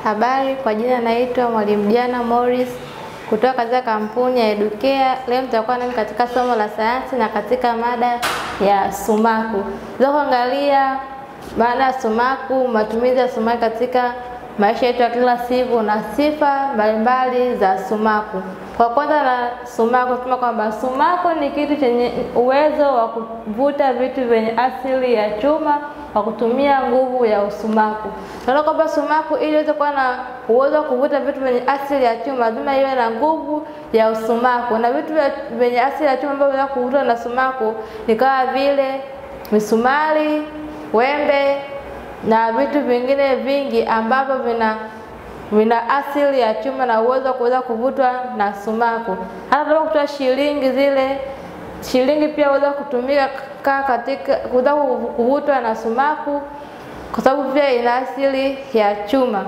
Habari, kwa jina naitwa Mwalimu Diana Morris kutoka katika kampuni ya Educare. Leo nitakuwa nami katika somo la sayansi na katika mada ya sumaku. Leo kuangalia maana ya sumaku, matumizi ya sumaku katika maisha yetu ya kila siku na sifa mbalimbali za sumaku. Kwa kwanza na sumaku, tunasema kwamba sumaku ni kitu chenye uwezo wa kuvuta vitu vyenye asili ya chuma kwa kutumia nguvu ya usumaku. Tunaona kwamba sumaku ili iweze kuwa na uwezo wa kuvuta vitu vyenye asili ya chuma lazima iwe na nguvu ya usumaku. Na vitu vyenye asili ya chuma ambavyo vinaweza kuvutwa na sumaku ni kama vile misumari, wembe na vitu vingine vingi ambavyo vina asili ya chuma na uwezo wa kuweza kuvutwa na sumaku. Hata tunaweza kutoa shilingi pia huweza kutumika katika kuweza kuvutwa na kwa sababu pia ina asili ya chuma.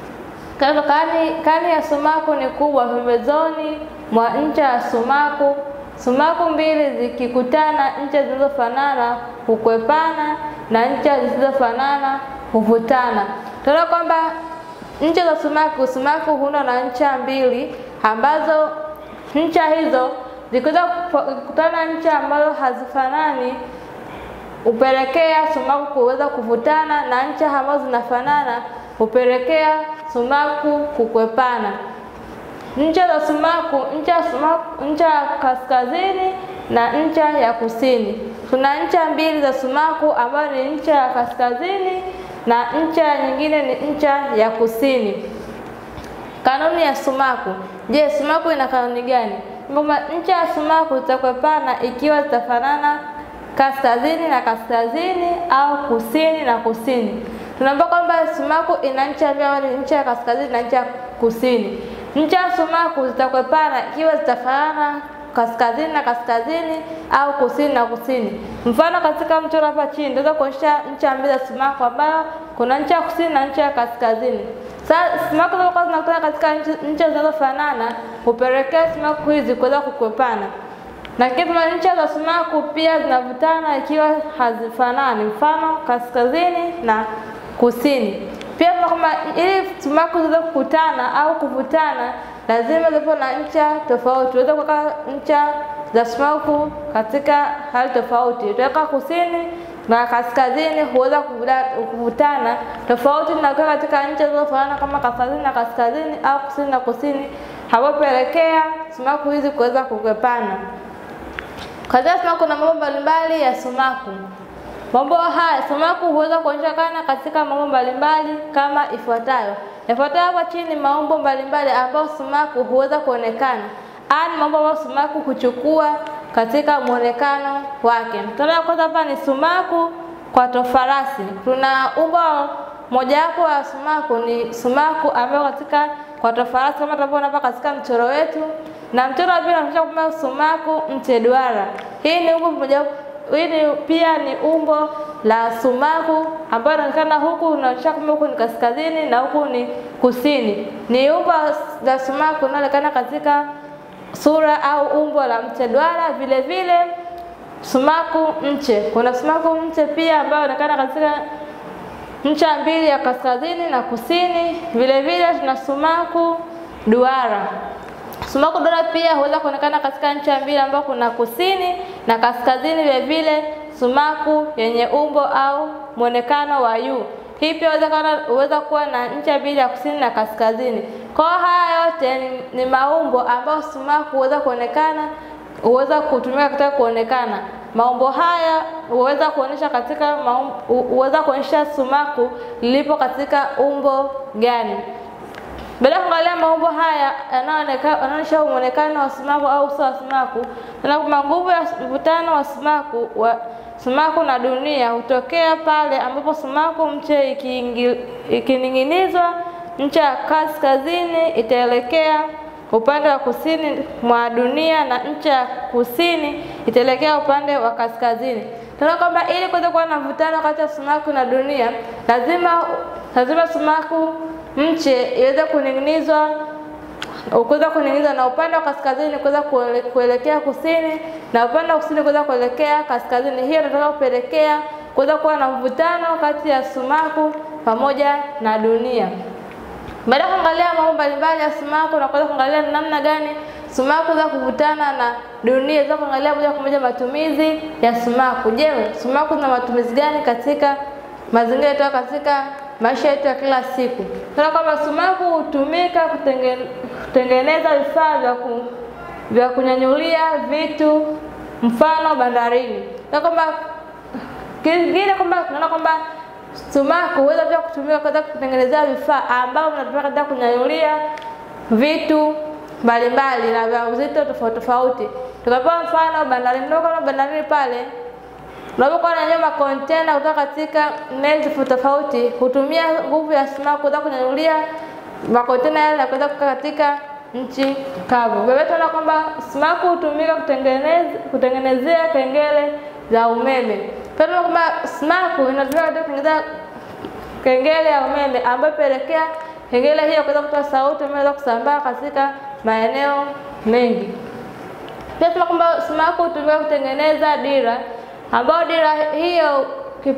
Kani ya sumaku ni kubwa. Pembezoni mwa ncha ya sumaku mbili zikikutana, ncha zinazofanana hukwepana na ncha zisizofanana huvutana. Tunaona kwamba ncha za sumaku huundwa na ncha mbili ambazo ncha hizo zikiweza kukutana, ncha ambazo hazifanani hupelekea sumaku kuweza kuvutana, na ncha ambazo zinafanana hupelekea sumaku kukwepana. Ncha za sumaku, ncha ya kaskazini na ncha ya kusini. Tuna ncha mbili za sumaku ambayo ni ncha ya kaskazini na ncha nyingine ni ncha ya kusini. Kanuni ya sumaku. Je, sumaku ina kanuni gani? Kwamba ncha ya sumaku zitakwepana ikiwa zitafanana kaskazini na kaskazini au kusini na kusini. Tunaomba kwamba sumaku ina ncha mbili, ni ncha ya kaskazini na ncha ya kusini. Ncha ya sumaku zitakwepana ikiwa zitafanana kaskazini na kaskazini au kusini na kusini. Mfano katika mchoro hapa chini tunaweza kuonyesha ncha mbili za sumaku ambayo kuna ncha ya kusini na ncha ya kaskazini. Sasa sumaku zinapokuwa zinakutana katika ncha zinazofanana hupelekea sumaku hizi kuweza kukwepana. Na kama ncha za sumaku pia zinavutana ikiwa hazifanani, mfano kaskazini na kusini. Pia kama ili sumaku ziweze kukutana au kuvutana lazima ziwe na ncha tofauti. Tuweze kuweka ncha za sumaku katika hali tofauti. Tuweka kusini na kaskazini huweza kuvutana tofauti na katika ncha zinazofanana kama kaskazini na kaskazini au kusini na kusini, hapopelekea sumaku hizi kuweza kukwepana. Katika sumaku kuna mambo mbalimbali ya sumaku. Mambo haya sumaku huweza kuonekana katika mambo mbalimbali kama ifuatayo. Yafuatayo hapa chini ni mambo mbalimbali ambayo sumaku huweza kuonekana. Ani mambo ambayo sumaku huchukua katika muonekano wake. Tunaona kwanza hapa ni sumaku kwa tofarasi. Tuna umbo mojawapo wa sumaku ni sumaku ambayo katika kwa tofarasi kama tunavyoona hapa katika mchoro wetu. Na mchoro wa pili unaonyesha kwamba sumaku mche duara. Hii ni umbo mojawapo. Hili pia ni umbo la sumaku ambayo inaonekana huku unaonyesha kwamba huku ni kaskazini na huku ni kusini. Ni umbo la sumaku linaloonekana katika sura au umbo la mche duara. Vile vile sumaku mche. Kuna sumaku mche pia ambayo inaonekana katika ncha mbili ya kaskazini na kusini. Vile vile tuna sumaku duara. Sumaku duara pia huweza kuonekana katika ncha mbili ambapo kuna kusini na kaskazini. Vile vile sumaku yenye umbo au muonekano wa U. Hii pia huweza kuwa na ncha mbili ya kusini na kaskazini. Kwa haya yote ni maumbo ambayo sumaku huweza kutumika katika kuonekana. Maumbo haya huweza kuonyesha sumaku lilipo katika umbo gani. Baada ya kuangalia maumbo haya yanaonyesha muonekano wa sumaku au uso wa sumaku, na nguvu ya mvutano wa sumaku na dunia hutokea pale ambapo sumaku mche ikining'inizwa, ncha ya kaskazini itaelekea upande wa kusini mwa dunia na ncha ya kusini itaelekea upande wa kaskazini. Tunaona kwamba ili kuweza kuwa na mvutano kati ya sumaku na dunia lazima sumaku mche iweze kuning'inizwa na upande wa kaskazini kuweza kuelekea kusini na upande wa kusini kuweza kuelekea kaskazini. Hiyo inataka kupelekea kuweza kuwa na mvutano kati ya sumaku pamoja na dunia. Baada ya kuangalia mambo mbalimbali ya sumaku na kuweza kuangalia namna gani sumaku za kuvutana na dunia, za kuangalia moja kwa moja matumizi ya sumaku. Je, sumaku zina matumizi gani katika mazingira yetu, katika maisha yetu ya kila siku? Tunaona kwamba sumaku hutumika kutengeneza vifaa vya kunyanyulia vitu, mfano bandarini. Na kwamba kingine kwamba tunaona kwamba sumaku huweza pia kutumika katika kutengenezea vifaa ambavyo vinatumika katika kunyanyulia vitu mbalimbali na vya uzito tofauti tofauti. Tukapewa mfano bandarini. Ndio kama bandarini pale unapokuwa unanyanyua container kutoka katika meli tofauti tofauti, hutumia nguvu ya sumaku kuweza kunyanyulia makontena yale na kuweza kukaa katika nchi kavu. Baba tunaona kwamba sumaku hutumika kutengenezea kengele za umeme. Pia tunaona kwamba sumaku inatumika katika kutengeneza kengele ya umeme ambayo pelekea kengele hiyo kuweza kutoa sauti inaweza kusambaa katika maeneo mengi. Pia tunaona kwamba sumaku hutumika kutengeneza dira, ambayo dira hiyo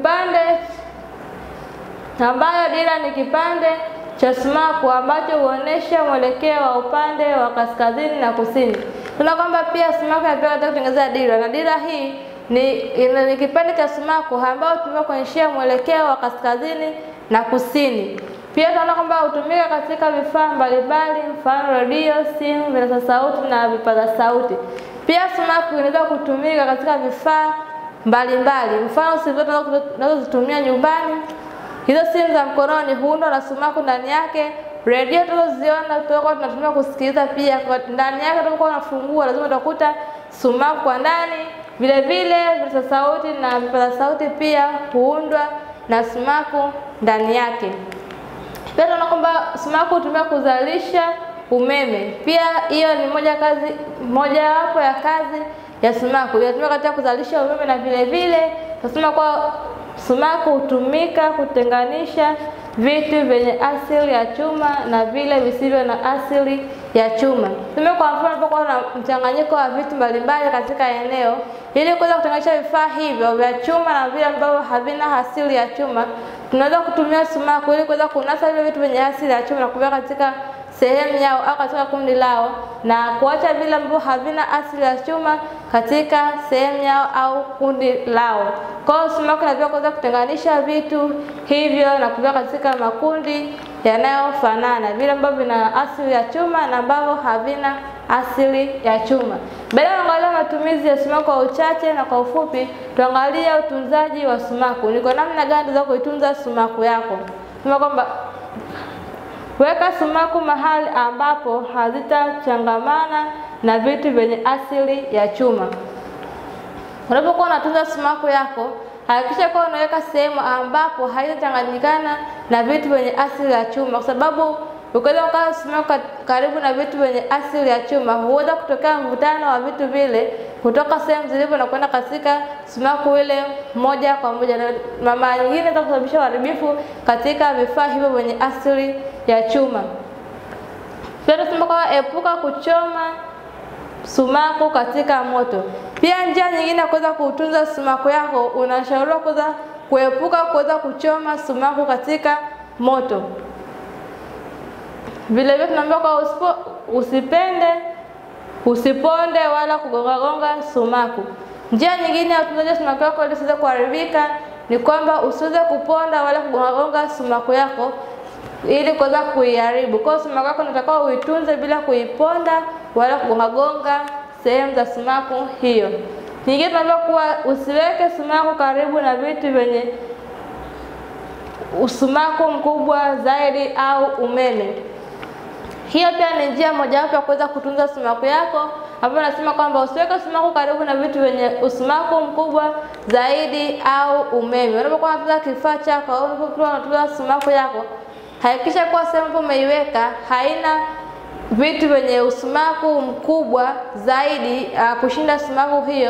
dira ni kipande cha sumaku ambacho huonesha mwelekeo wa upande wa kaskazini na kusini. Tunaona kwamba pia sumaku inatumika katika kutengeneza dira, na dira hii ni kipande cha sumaku ambao hutumika kuonyesha mwelekeo wa kaskazini na kusini. Pia tunaona kwamba hutumika katika vifaa mbalimbali, mfano radio, simu, vinasa sauti na vipaza sauti. Pia sumaku inaweza kutumika katika vifaa mbalimbali, mfano simu tunazozitumia nyumbani. Hizo simu za mkononi huundwa na sumaku ndani yake. Radio tunazoziona tunatumia kusikiliza, pia ndani yake tunapokuwa tunafungua lazima utakuta sumaku kwa ndani. Vile vile vinasa sauti na vipaza sauti pia huundwa na sumaku ndani yake. Pia tunaona kwamba sumaku hutumika kuzalisha umeme. Pia hiyo ni mojawapo ya kazi ya sumaku. Inatumika katika kuzalisha umeme, na vile vile tunasema kwa sumaku hutumika kutenganisha vitu vyenye asili ya chuma na vile visivyo na asili ya chuma. Tuseme kwa mfano unapokuwa na mchanganyiko wa vitu mbalimbali katika eneo, ili kuweza kutenganisha vifaa hivyo vya chuma na vile ambavyo havina asili ya chuma, tunaweza kutumia sumaku ili kuweza kunasa vile vitu vyenye asili ya chuma na kuweka katika sehemu yao au katika kundi lao, na kuacha vile ambavyo havina asili ya chuma katika sehemu yao au kundi lao. Kwa hiyo sumaku inaweza kuweza kutenganisha vitu hivyo na kuweka katika makundi yanayofanana, vile ambavyo vina asili ya chuma na ambavyo havina asili ya chuma. Baada ya kuangalia matumizi ya sumaku kwa uchache na kwa ufupi, tuangalie utunzaji wa sumaku. Ni kwa namna gani unaweza kuitunza sumaku yako? Tunasema kwamba weka sumaku mahali ambapo hazitachangamana na vitu vyenye asili ya chuma. Unapokuwa unatunza sumaku yako, hakikisha kwa unaweka sehemu ambapo haitachanganyikana na vitu vyenye asili ya chuma, kwa sababu ukiweza kuweka sumaku karibu na vitu vyenye asili ya chuma, huweza kutokea mvutano wa vitu vile kutoka sehemu zilipo na kwenda katika sumaku ile moja kwa moja, na mara nyingine inaweza kusababisha uharibifu katika vifaa hivyo vyenye asili ya chuma. Pia tunasema kwa epuka kuchoma sumaku katika moto. Pia njia nyingine ya kuweza kutunza sumaku yako, unashauriwa kuepuka kuchoma sumaku katika moto. Vile vile tunaambiwa kwa usiponde wala kugonga sumaku. Njia nyingine ya kutunza sumaku yako ili isiweze kuharibika ni kwamba usiweze kuponda wala kugonga sumaku yako ili kuweza kuiharibu. Kwa hiyo sumaku yako unatakiwa uitunze bila kuiponda wala kugonga sehemu za sumaku hiyo. Nyingine tunaambiwa kuwa usiweke sumaku karibu na vitu vyenye usumaku mkubwa zaidi au umeme. Hiyo pia ni njia mojawapo ya kuweza kutunza sumaku yako, ambapo nasema kwamba usiweke sumaku karibu na vitu vyenye usumaku mkubwa zaidi au umeme. Unapokuwa unatunza kifaa chako au unapokuwa unatunza sumaku yako, hakikisha kwa sehemu ambapo umeiweka haina vitu vyenye usumaku mkubwa zaidi kushinda sumaku hiyo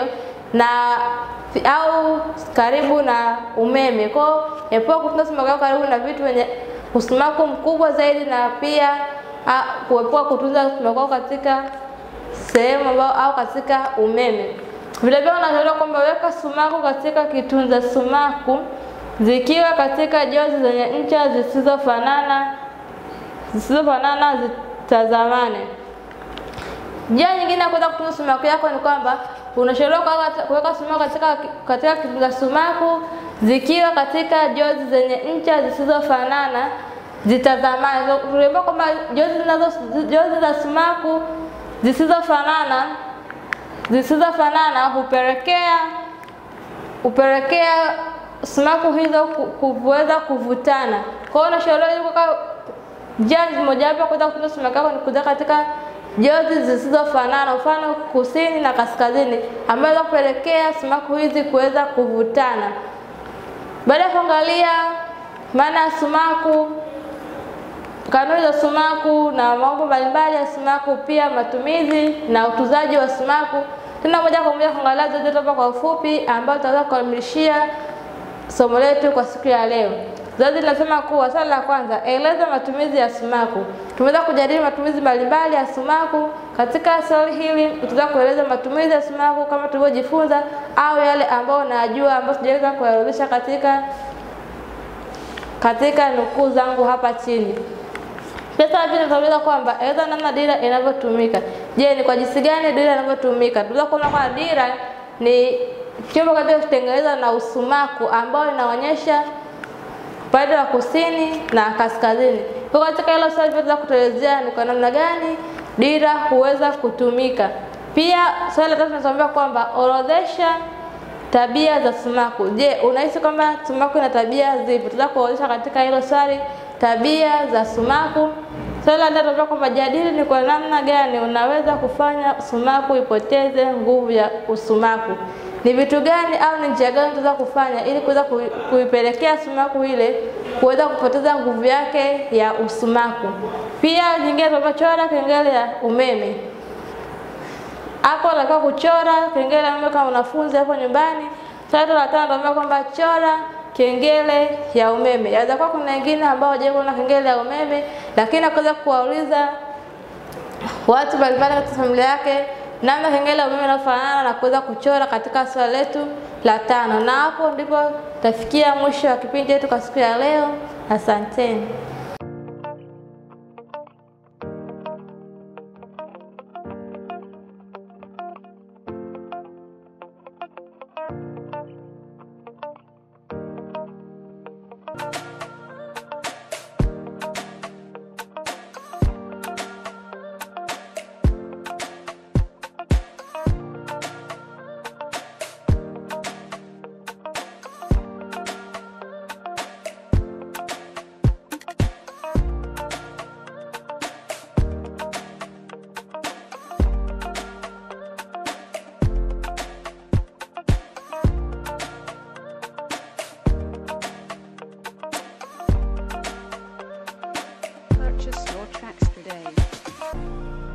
au karibu na umeme. Kwa hiyo epuka kutunza sumaku yako karibu na vitu vyenye usumaku mkubwa zaidi, na pia kuepuka kutunza sumaku yako katika sehemu au katika umeme. Vile vile unashauriwa kwamba weka sumaku katika kitunza sumaku zikiwa katika jozi zenye ncha zisizofanana zisizofanana zitazamane. Njia nyingine ya kuweza kutunza sumaku yako ni kwamba unashauriwa kuweka sumaku katika kifunga sumaku zikiwa katika jozi zenye ncha zisizofanana zitazamane. Tuliambiwa kwamba jozi za sumaku zisizofanana hupelekea sumaku hizo kuweza kuvutana. Kwa hiyo unashauriwa kuweka njia mojawapo ya kuweza kutunza sumaku yako ni kuweka katika jozi zisizofanana, mfano kusini na kaskazini, ambazo kupelekea sumaku hizi kuweza kuvutana. Baada ya kuangalia maana ya sumaku, kanuni za sumaku na mambo mbalimbali ya sumaku, pia matumizi na utunzaji wa sumaku, tuna moja kwa moja kuangalia zoezi letu kwa ufupi ambao tutaweza kukamilishia somo letu kwa siku ya leo. Zoezi linasema kuwa swali la kwanza, eleza matumizi ya sumaku. Tumeweza kujadili matumizi mbalimbali ya sumaku. Katika swali hili tutaweza kueleza matumizi ya sumaku kama tulivyojifunza au yale ambao unajua ambao sijaweza kuyaorodhesha katika nukuu zangu hapa chini. Pia swali pili tutauliza kwamba eleza namna dira inavyotumika. Je, ni kwa jinsi gani dira inavyotumika? Tunaweza kuona kwamba dira ni chombo kilichotengenezwa na usumaku ambao inaonyesha upande wa kusini na kaskazini. Kwa katika hilo swali tunaweza kutuelezea ni kwa namna gani dira huweza kutumika. Pia swali la tatu tunasema kwamba orodhesha tabia za sumaku. Je, unahisi kwamba sumaku ina tabia zipi? Tutaweza kuorodhesha katika hilo swali tabia za sumaku. Swali la nne tunasema kwamba jadili ni kwa namna gani unaweza kufanya sumaku ipoteze nguvu ya usumaku. Ni vitu gani au ni njia gani tunaweza kufanya ili kuweza kuipelekea sumaku ile kuweza kupoteza nguvu yake ya usumaku. Pia nyingine tunachora kengele ya umeme. Hapo unataka kuchora kengele ya umeme kama unafunzi hapo nyumbani. Swali la tano tunasema kwamba chora kengele ya umeme. Yaweza kuwa kuna wengine ambao hawajaona kengele ya umeme, lakini akaweza kuwauliza watu mbalimbali katika familia yake namna kengele ya umeme inafanana na kuweza kuchora katika swali letu la tano. Na hapo ndipo tafikia mwisho wa kipindi chetu kwa siku ya leo. Asanteni. Purchase your tracks today.